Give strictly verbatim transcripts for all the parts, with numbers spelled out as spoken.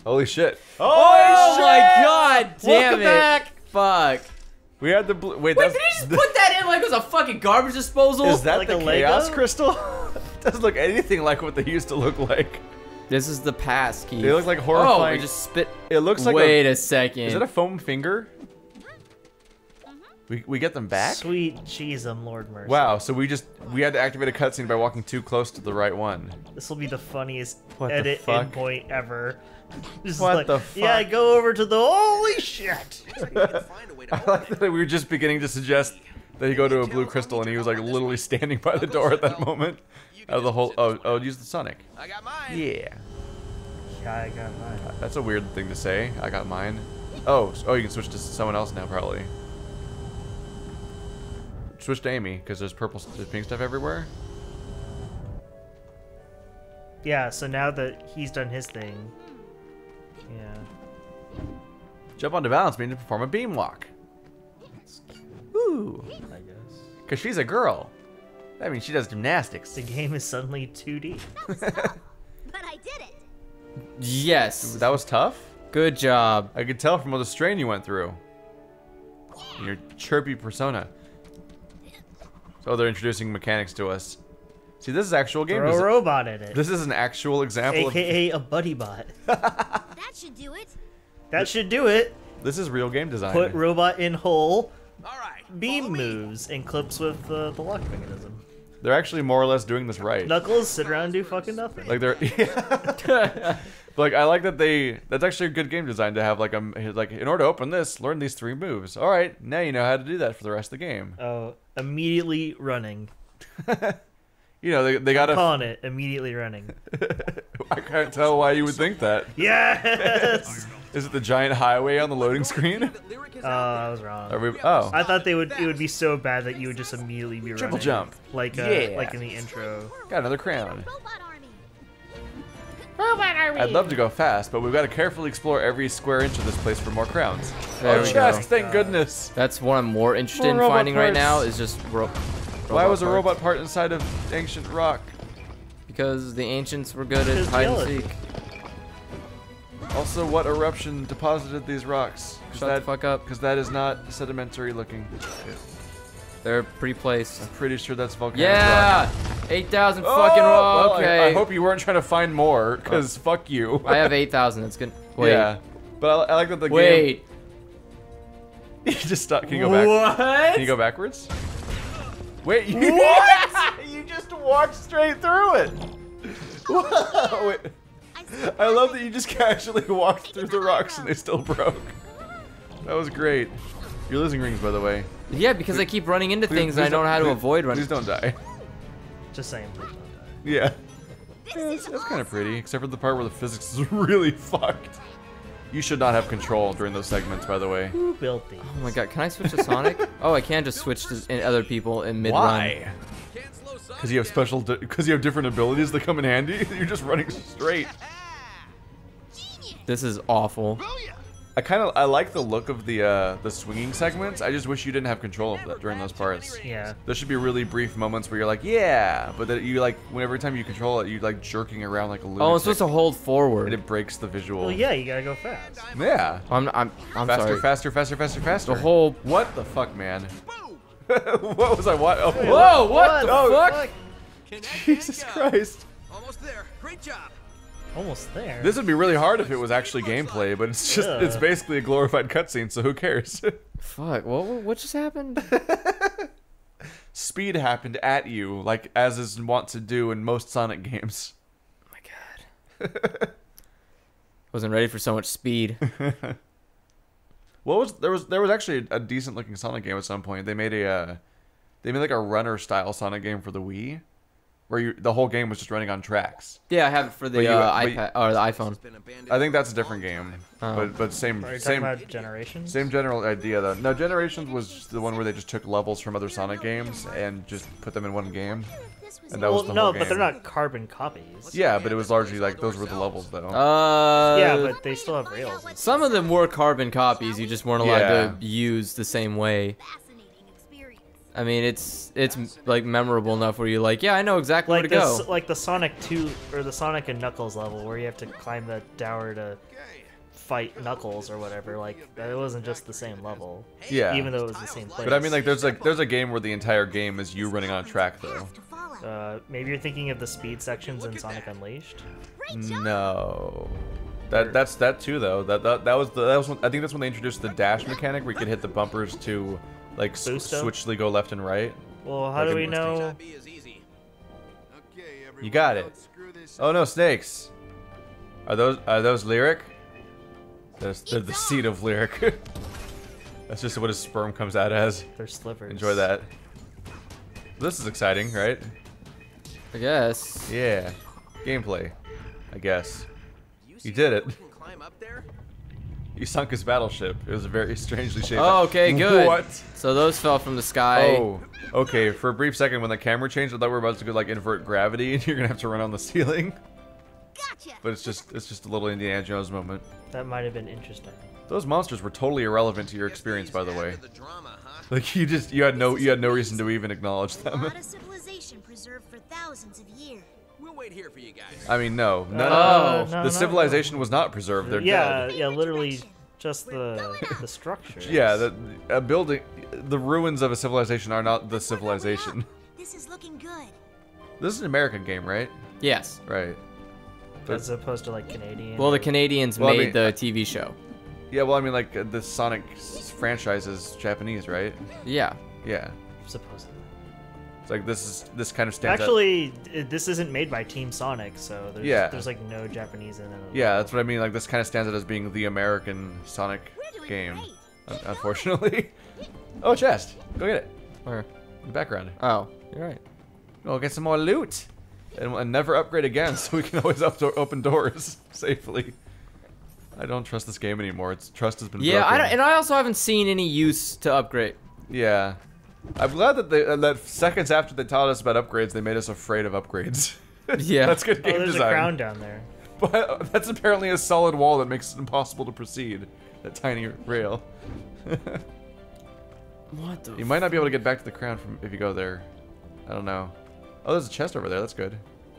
Holy shit! Oh, oh my god! Damn Welcome it! Back. Fuck. We had the blue. Wait, Wait, that's, did he just put that in like it was a fucking garbage disposal? Is that Like the a chaos Lego? crystal? Doesn't look anything like what they used to look like. This is the pass key. They look like Oh, horrifying. it just spit. It looks like. Wait a, a second. Is it a foam finger? We we get them back. Sweet Jesus, Lord mercy. Wow. So we just we had to activate a cutscene by walking too close to the right one. This will be the funniest What the edit fuck? endpoint ever. Just What like, the fuck? Yeah, go over to the holy shit. I like that we were just beginning to suggest that he go to a blue crystal and he was like literally standing by the door at that moment. Out of the whole. Oh oh, use the Sonic. I got mine. Yeah. Yeah, I got mine. That's a weird thing to say. I got mine. Oh, s- oh, you can switch to someone else now, probably. Switch to Amy, because there's purple, there's pink stuff everywhere. Yeah, so now that he's done his thing. Yeah. Jump onto balance beam to perform a beam walk. Ooh, I guess. because she's a girl. That means she does gymnastics. The game is suddenly two D. But I did it. Yes. That was tough. Good job. I could tell from all the strain you went through. Your chirpy persona. So they're introducing mechanics to us. See, this is actual game Throw a design. robot in it. This is an actual example of. A K A a buddy bot. That should do it. That should do it. This is real game design. Put robot in hole. All right. Beam follow me. moves and clips with uh, the lock mechanism. They're actually more or less doing this right. Knuckles sit around and do fucking nothing. Like they're. Like I like that they. That's actually a good game design to have like um like in order to open this, learn these three moves. All right, now you know how to do that for the rest of the game. Oh, immediately running. You know they they gotta. Calling it immediately running. I can't tell why you would think that. Yes. Is it the giant highway on the loading screen? Oh, I was wrong. Are we, oh. I thought they would. It would be so bad that you would just immediately be Triple running. jump. Like uh, Yeah. like in the intro. Got another crown. Robot army. Robot army. I'd love to go fast, but we've got to carefully explore every square inch of this place for more crowns. There oh, we chest! go. Thank goodness. That's what I'm more interested More in robot finding right parts. now is just ro Why was a parts. robot part inside of ancient rock? Because the ancients were good at Because hide and jealousy. seek. Also, what eruption deposited these rocks? Shut the fuck up. Because that is not sedimentary looking. They're pre-placed. I'm pretty sure that's volcanic Yeah! rock. eight thousand Oh, fucking well, raw. I- Okay. I, hope you weren't trying to find more, because fuck you. I have eight thousand. That's good. Wait. Yeah. But I, I like that the Wait. game... You just stop. Can you go back? What? Can you go backwards? Wait, you, what? You just walked straight through it. Whoa, wait. I love that you just casually walked through the rocks and they still broke. That was great. You're losing rings, by the way. Yeah, because I keep running into Please- things please and I don't know how to please- avoid running. Please don't die. Just saying, please don't die. Yeah. This That's, is that's kind of awesome. pretty, except for the part where the physics is really fucked. You should not have control during those segments, by the way. Who built these? Oh my god, can I switch to Sonic? Oh, I can just switch to in other people in mid-run. Why? Can't slow Sonic Because you have special, because you have different abilities that come in handy. You're just running straight. This is awful. I kind of, I like the look of the uh, the swinging segments. I just wish you didn't have control of that during those parts. Yeah. There should be really brief moments where you're like, yeah, but that you like, whenever time you control it, you like jerking around like a lunatic. Oh, I'm supposed to hold And forward. it breaks the visual. Well, yeah, you gotta go fast. Yeah. I'm, I'm, I'm faster, sorry. faster, faster, faster, faster. The whole. What the fuck, man? What was I? What? Oh, Whoa! What the Oh, fuck? Jesus Christ! Almost there. Great job. Almost there. This would be really hard if it was actually gameplay, but it's just, it's Yeah. basically a glorified cutscene, so who cares? Fuck! What? What just happened? Speed happened at you, like as is wont to do in most Sonic games. Oh my god. Wasn't ready for so much speed. What was there was there was actually a decent looking Sonic game at some point. They made a uh, they made like a runner style Sonic game for the Wii, where you the whole game was just running on tracks. Yeah, I have it for the But you- uh, but you- iPad or the iPhone. I think that's a different game, Oh. but but same Are you talking same about Generations? same general idea though. No, Generations was the one where they just took levels from other Sonic games and just put them in one game, and that was Well, the no, whole but game. they're not carbon copies. Yeah, but it was largely like those were the levels though. Uh. Yeah, but they still have rails. Some of them were carbon copies. You just weren't allowed Yeah. to use the same way. Fascinating experience. I mean, it's it's like memorable enough where you're like, yeah, I know exactly Like where to this, go. like the Sonic two or the Sonic and Knuckles level where you have to climb the tower to fight Knuckles or whatever. Like it wasn't just the same level. Yeah. Even though it was the same place. But I mean, like, there's like there's a game where the entire game is you running on a track, though. Uh, maybe you're thinking of the speed sections in Sonic Unleashed. No. That that's that too, though. That that, that was the that was when, I think that's when they introduced the dash mechanic where you could hit the bumpers to like s Boost 'em? switchly go left and right. Well, how Like do in- we know? You got it. Oh no, snakes. Are those are those lyric? They're, they're the seed of lyric. That's just what his sperm comes out as. They're slivers. Enjoy that. This is exciting, right? I guess. Yeah. Gameplay. I guess. You did it. Climb up there? You sunk his battleship. It was a very strangely shaped. Oh, okay, good. What? So those fell from the sky. Oh, okay. For a brief second, when the camera changed, I thought we were about to go like invert gravity, and you're gonna have to run on the ceiling. Gotcha. But it's just it's just a little Indiana Jones moment. That might have been interesting. Those monsters were totally irrelevant to your experience, by the way. The drama, huh? Like you just you had no you had no reason to even acknowledge A them. lot of civilization preserved for thousands of years. We'll wait here for you guys. I mean, no, none Uh, of no, the no, civilization was not preserved. They're yeah, dead. yeah, literally just the the structure. Yeah, the a building, the ruins of a civilization are not the civilization. This is looking good. This is an American game, right? Yes. Right. As opposed to like Canadian. Well, the Canadians Well, I made mean- the T V show. Yeah, well, I mean, like uh, the Sonic s- franchise is Japanese, right? Yeah. Yeah. supposedly. It's like this is this kind of stands out. Actually, it, this isn't made by Team Sonic, so there's Yeah. there's like no Japanese in it. Yeah, that's what I mean. Like this kind of stands out as being the American Sonic game. Un- unfortunately. Oh, chest. Go get it. Where? In the background. Oh, you're right. Go get some more loot. And, and never upgrade again, so we can always up to open doors safely. I don't trust this game anymore. Its trust has been Yeah, broken. I don't, and I also haven't seen any use to upgrade. Yeah. I'm glad that they uh, that seconds after they taught us about upgrades, they made us afraid of upgrades. Yeah. That's good Oh, game there's design. a crown down there. But that's apparently a solid wall that makes it impossible to proceed. That tiny rail. What the? You might not be able to get back to the crown from if you go there. I don't know. Oh, there's a chest over there. That's good.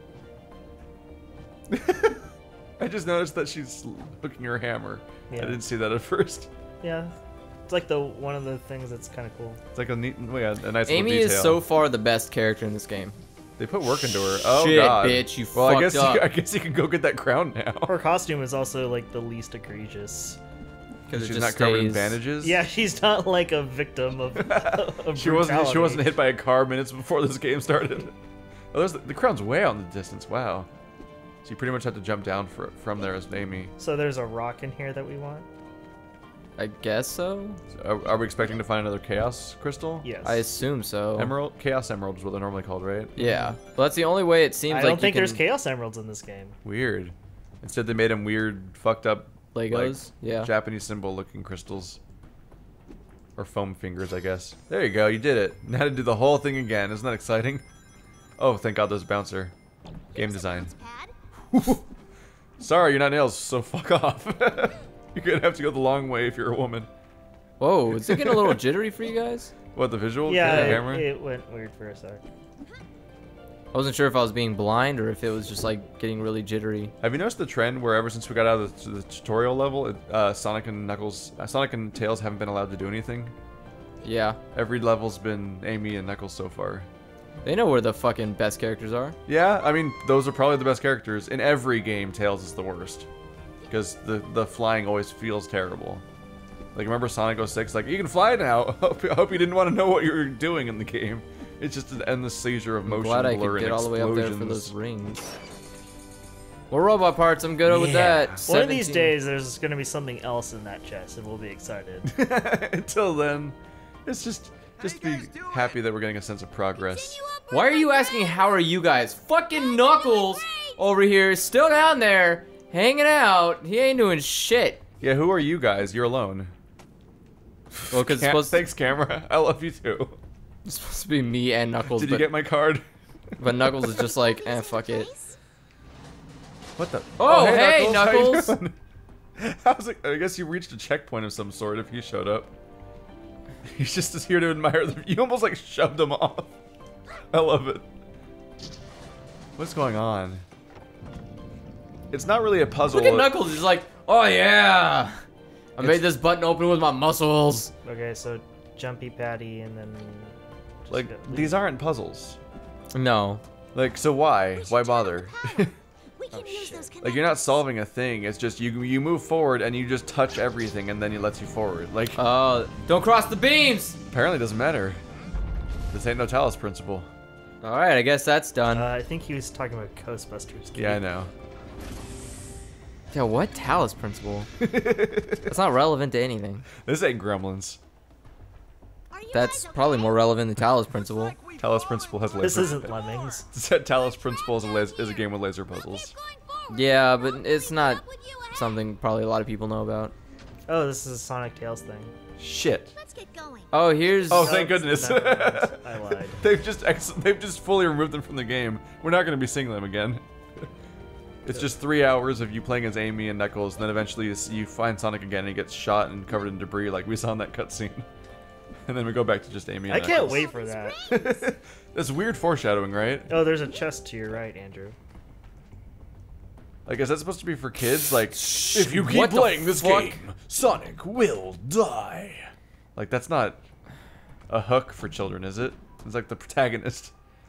I just noticed that she's hooking her hammer. I Yeah. didn't see that at first. Yeah, it's like the one of the things that's kind of cool. It's like a neat, oh yeah, a nice Amy little is detail. so far the best character in this game. They put work into her. Oh Shit, god, bitch, you well, I fucked guess up. You, I guess you can go get that crown now. Her costume is also like the least egregious. Because She's not covered in bandages. Yeah, she's not like a victim of, of She wasn't. She brutality. wasn't hit by a car minutes before this game started. Oh, there's the, the crown's way out in the distance. Wow. So you pretty much have to jump down for, from there as Amy. So there's a rock in here that we want. I guess so. So are, are we expecting to find another Chaos Crystal? Yes. I assume so. Emerald? Chaos Emerald is what they're normally called, right? Yeah. Well, that's the only way it seems I like don't you think can... there's Chaos Emeralds in this game. Weird. Instead, they made them weird, fucked up, Legos. like, Yeah. Japanese symbol-looking crystals. Or foam fingers, I guess. There you go. You did it. Now to do the whole thing again. Isn't that exciting? Oh, thank God, there's a bouncer. Game design. Pad. Sorry, you're not nails, so fuck off. You're gonna have to go the long way if you're a woman. Whoa, is it getting a little jittery for you guys? What, the visual? Yeah, the it, camera? it went weird for a sec. I wasn't sure if I was being blind or if it was just like getting really jittery. Have you noticed the trend where ever since we got out of the, the tutorial level, it, uh, Sonic and Knuckles, uh, Sonic and Tails haven't been allowed to do anything? Yeah. Every level's been Amy and Knuckles so far. They know where the fucking best characters are. Yeah, I mean, those are probably the best characters. In every game, Tails is the worst. Because the, the flying always feels terrible. Like, remember Sonic oh six? Like, you can fly now! hope, I hope you didn't want to know what you were doing in the game. It's just an endless seizure of I'm motion, glad I blur, could get and all the way up there for explosions. those rings. Well, robot parts, I'm good with Yeah. that. One of these seventeen. days, there's gonna be something else in that chest, and we'll be excited. Until then, it's just just be happy that we're getting a sense of progress. Why are you asking how are you guys? Fucking Knuckles over here is still down there, hanging out. He ain't doing shit. Yeah, who are you guys? You're alone. Well, because it's Cam- supposed, Thanks, camera. I love you too. it's supposed to be me and Knuckles, Did but, you get my card? but Knuckles is just like, eh, fuck it. What the? Oh, hey, How you Knuckles. doing? How's it? I guess you reached a checkpoint of some sort if you showed up. He's just here to admire the. You almost like shoved him off. I love it. What's going on? It's not really a puzzle. Look at Knuckles. He's like, oh yeah, I made this button open with my muscles. Okay, so jumpy patty and then. just Like go- these aren't puzzles. No. Like so why? Why bother? We can use those Like you're not solving a thing. It's just you you move forward and you just touch everything and then it lets you forward. Like Oh, don't cross the beams. apparently it doesn't matter. This ain't no Talos principle. All right, I guess that's done. Uh, I think he was talking about Ghostbusters. Yeah, I know. Yeah, what Talos principle? That's not relevant to anything. This ain't Gremlins. That's probably more relevant than Talos principle. Talos principle has laser. This isn't Lemmings. Talos principle is a, las is a game with laser puzzles. Yeah, but it's not something probably a lot of people know about. Oh, this is a Sonic Tales thing. Shit. Let's get going. Oh, here's. Oh, thank goodness. Never mind. I lied. they've just ex they've just fully removed them from the game. We're not going to be seeing them again. It's just three hours of you playing as Amy and Knuckles, and then eventually you, see, you find Sonic again and he gets shot and covered in debris like we saw in that cutscene. And then we go back to just Amy and I can't Knuckles. wait for that. That's weird foreshadowing, right? Oh, there's a chest to your right, Andrew. Like, is that supposed to be for kids? Like, if you keep what the playing this fuck? game, Sonic will die. Like, that's not a hook for children, is it? It's like the protagonist.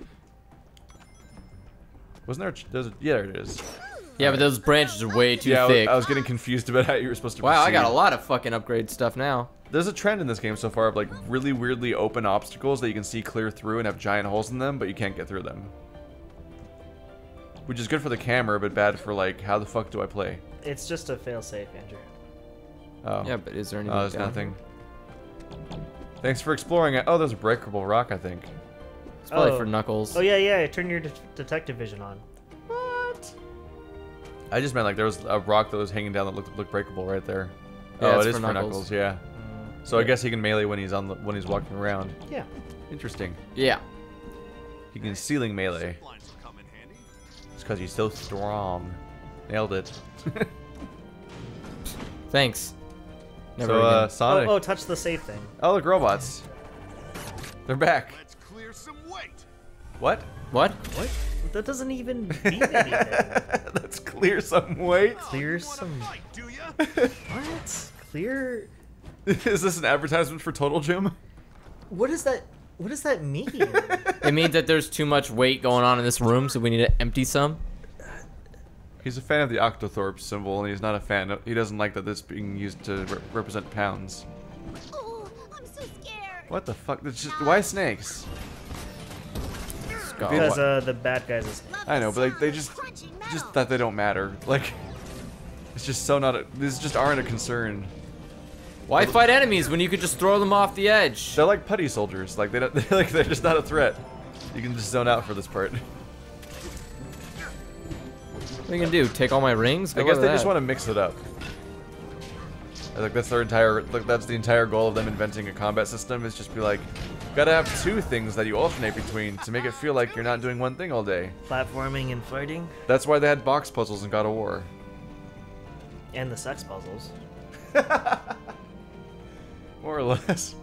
Wasn't there? A ch there's a, yeah, there it is. Yeah, but those branches are way too yeah, I was, thick. I was getting confused about how you were supposed to. Wow, I got a proceed. lot of fucking upgrade stuff now. There's a trend in this game so far of like really weirdly open obstacles that you can see clear through and have giant holes in them, but you can't get through them. Which is good for the camera, but bad for like, how the fuck do I play? It's just a failsafe, Andrew. Oh. Yeah, but is there anything? Oh, there's down nothing. Thanks for exploring it. Oh, there's a breakable rock, I think. here? It's probably Oh. for Knuckles. Oh yeah, yeah. Turn your de detective vision on. What? I just meant like there was a rock that was hanging down that looked looked breakable right there. Yeah, oh, it's it is for for Knuckles. Knuckles, yeah. So I guess he can melee when he's on the, when he's walking around. Yeah. Interesting. Yeah. He can ceiling melee. It's because he's so strong. Nailed it. Thanks. Never so uh, again. Sonic. Oh, oh, touch the safe thing. Oh, look, robots. They're back. Let's clear some weight. What? What? What? That doesn't even mean anything. Let's clear some weight. Clear some. Fight, do ya? What? Clear. Is this an advertisement for Total Gym? What does that? What does that mean? It means that there's too much weight going on in this room, so we need to empty some. He's a fan of the Octothorpe symbol, and he's not a fan. Of, he doesn't like that this being used to re represent pounds. Oh, I'm so scared. What the fuck? It's just why snakes? Skull. Because uh, the bad guys. Is... I know, but they, they just just that they don't matter. Like, it's just so not. A, these just aren't a concern. Why fight enemies when you could just throw them off the edge? They're like putty soldiers. Like they don't. They're like they're just not a threat. You can just zone out for this part. What are you gonna do? Take all my rings? I guess they just want to mix it up. Like that's their entire. Like that's the entire goal of them inventing a combat system. Is just be like, gotta have two things that you alternate between to make it feel like you're not doing one thing all day. Platforming and fighting, That's why they had box puzzles in God of War. and the sex puzzles. More or less.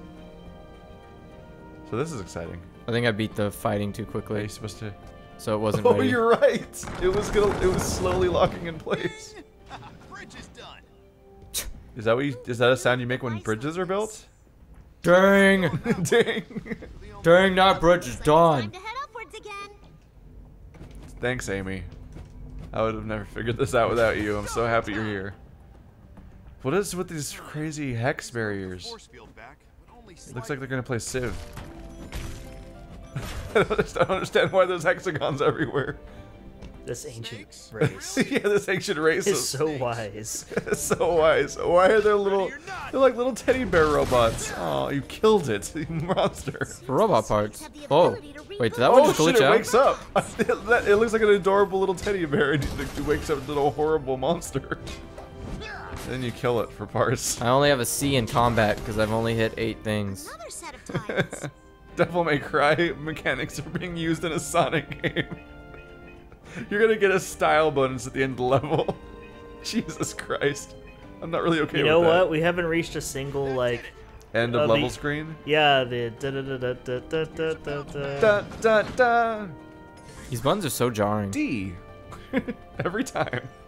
So this is exciting. I think I beat the fighting too Are quickly, you supposed to? so it wasn't Oh, ready. you're right. It was gonna. It was slowly locking in place. Bridge is done. Is that what you? Is that a sound you make when bridges are built? Dang! Dang. Dang, that bridge is Time done. to head upwards again. Thanks, Amy. I would have never figured this out without you. I'm so happy you're here. What is with these crazy hex barriers? Force field back, but only It looks like they're gonna play Civ. I don't understand- I don't understand why there's hexagons everywhere. This ancient race Yeah, this ancient race is is so wise. so wise. Why are there little? They're like little teddy bear robots. Oh, you killed it, you monster. For robot parts. Oh, wait, did that one Oh just shit! glitch It out? wakes up. That- It looks like an adorable little teddy bear, and it wakes up to a horrible monster. Then you kill it for parts. I only have a C in combat because I've only hit eight things. Another set of tiles. Devil May Cry mechanics are being used in a Sonic game. You're gonna get a style bonus at the end of the level. Jesus Christ. I'm not really okay You know with that. what? We haven't reached a single like End of Uh, level the- screen. Yeah, the da da da da da da da da da. Da da da. These buttons are so jarring. D. Every time.